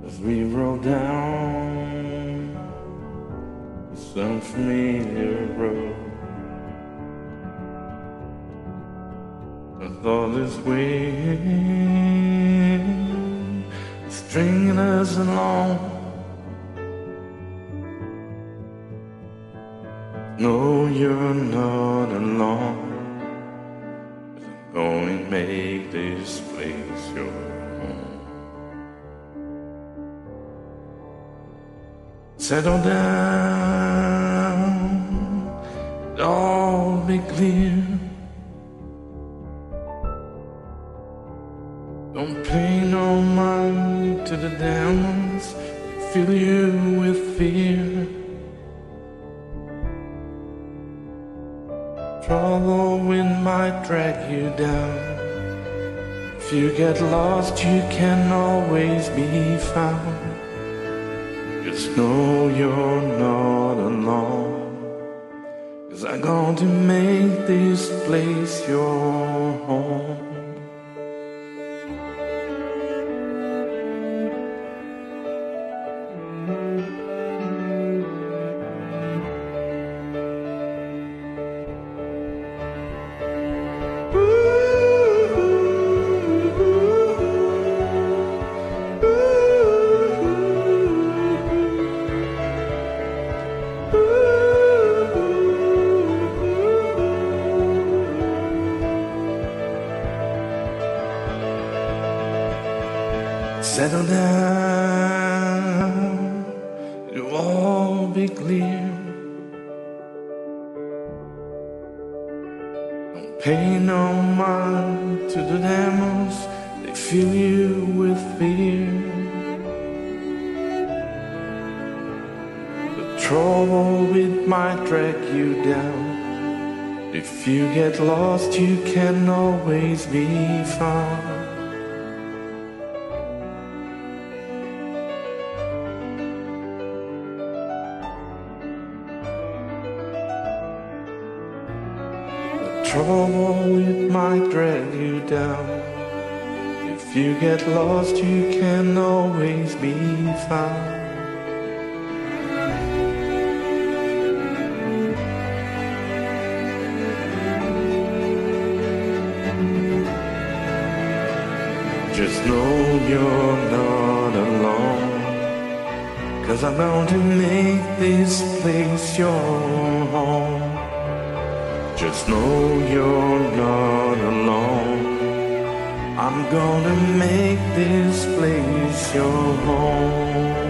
as we roll down some familiar road. I thought this wind is stringing us along. No, you're not alone, 'cause I'm going to make this place your home. Settle down, all be clear. Don't pay no mind to the demons that fill you with fear. Trouble wind might drag you down. If you get lost, you can always be found. Just know you're not alone, 'cause I'm going to make this place your home. Settle down, it'll all be clear. Don't pay no mind to the demons, they fill you with fear. The trouble it might drag you down. If you get lost, you can always be found. Trouble, it might drag you down. If you get lost, you can always be found. Just know you're not alone, 'cause I'm going to make this place your home. Just know you're not alone. I'm gonna make this place your home.